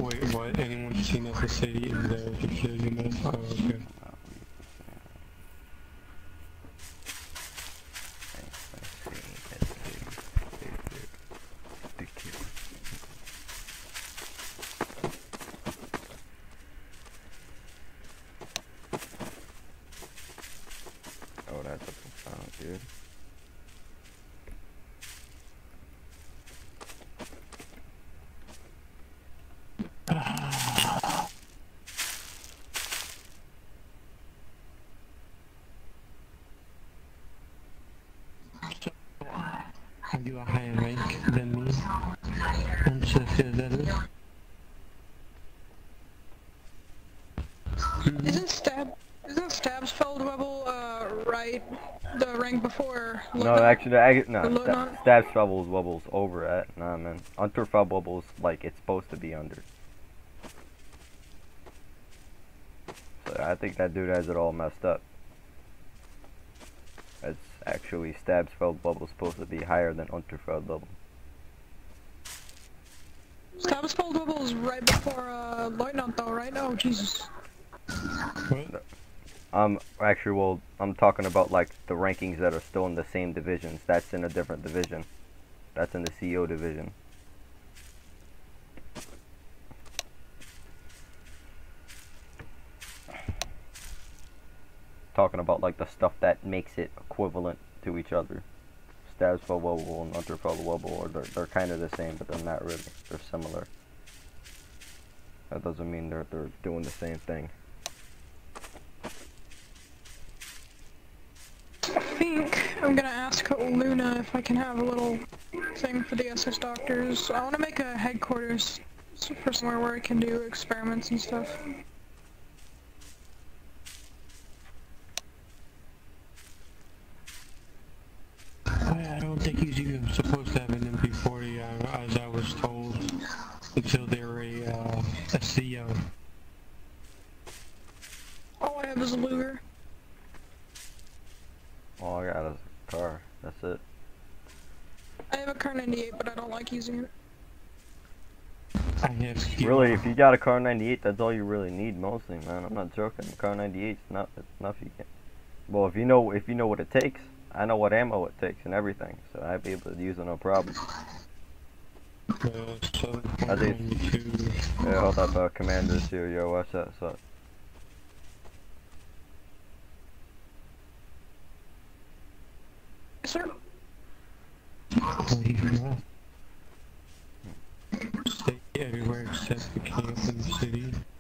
Wait, what? Anyone seen that the city is there to kill you, man? Oh, okay. Oh, that's a profound, dude. Have you a higher rank than me? I'm sure that is. Isn't stab spelled level right the rank before No, Lieutenant? actually, no. Lieutenant? Stab Bubbles wobbles over at. Nah, man. Unterfell wobbles like it's supposed to be under. So I think that dude has it all messed up. It's actually Stabsfeld bubble supposed to be higher than Unterfeld bubble. Stab spelled level is right before Lieutenant though, right? Oh Jesus. What? Actually, well, I'm talking about like the rankings that are still in the same divisions. That's in a different division. That's in the CO division. Talking about like the stuff that makes it equivalent to each other. Stabsfell wobble and Unterfell wobble, or they're kind of the same, but they're not really. They're similar. That doesn't mean they're doing the same thing. I think I'm gonna ask Luna if I can have a little thing for the SS doctors. I want to make a headquarters for somewhere where I can do experiments and stuff. I don't think he's even supposed to have an MP40, as I was told, until they're a CO. All I have is a Luger. All I got is a car. That's it. I have a Kar 98, but I don't like using it. I have skill. Really, if you got a car 98, that's all you really need, mostly, man. I'm not joking. Car 98 is not enough. You can. Well, if you know what it takes, I know what ammo it takes and everything, so I'd be able to use it no problem. I think. Yeah, hold up, Commander's here, yo. What's that? What's up? Sir? Stay everywhere except the camp in the city.